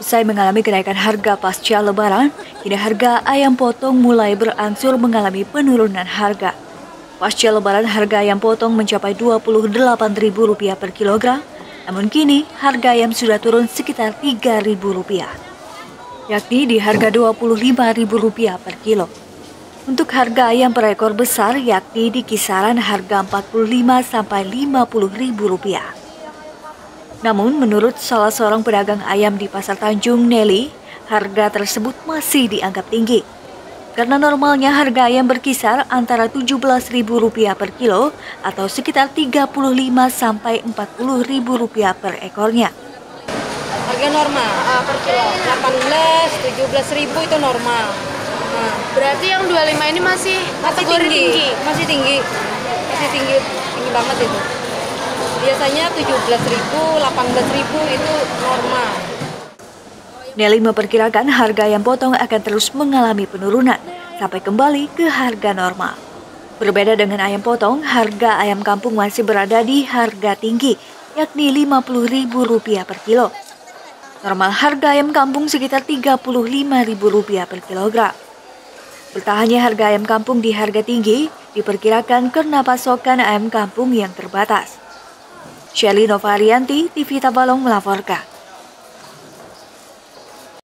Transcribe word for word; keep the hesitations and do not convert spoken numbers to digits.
Usai mengalami kenaikan harga pasca Lebaran, kini harga ayam potong mulai berangsur mengalami penurunan harga. Pasca Lebaran, harga ayam potong mencapai dua puluh delapan ribu rupiah per kilogram, namun kini harga ayam sudah turun sekitar tiga ribu rupiah, yakni di harga dua puluh lima ribu rupiah per kilo. Untuk harga ayam per ekor besar, yakni di kisaran harga empat puluh lima sampai lima puluh ribu rupiah. Namun, menurut salah seorang pedagang ayam di Pasar Tanjung, Nelly, harga tersebut masih dianggap tinggi. Karena normalnya harga ayam berkisar antara tujuh belas ribu rupiah per kilo atau sekitar tiga puluh lima sampai empat puluh ribu rupiah per ekornya. Harga normal uh, per kilo delapan belas tujuh belas ribu itu normal. Nah, berarti yang dua puluh lima ini masih masih kategori tinggi, tinggi. Masih tinggi. Masih tinggi tinggi banget itu. Biasanya tujuh belas ribu, delapan belas ribu itu normal. Nelly memperkirakan harga ayam potong akan terus mengalami penurunan sampai kembali ke harga normal. Berbeda dengan ayam potong, harga ayam kampung masih berada di harga tinggi, yakni lima puluh ribu rupiah per kilo. Normal harga ayam kampung sekitar tiga puluh lima ribu rupiah per kilogram. Bertahannya harga ayam kampung di harga tinggi diperkirakan karena pasokan ayam kampung yang terbatas. Shelly Novarianti, T V Tabalong melaporkan.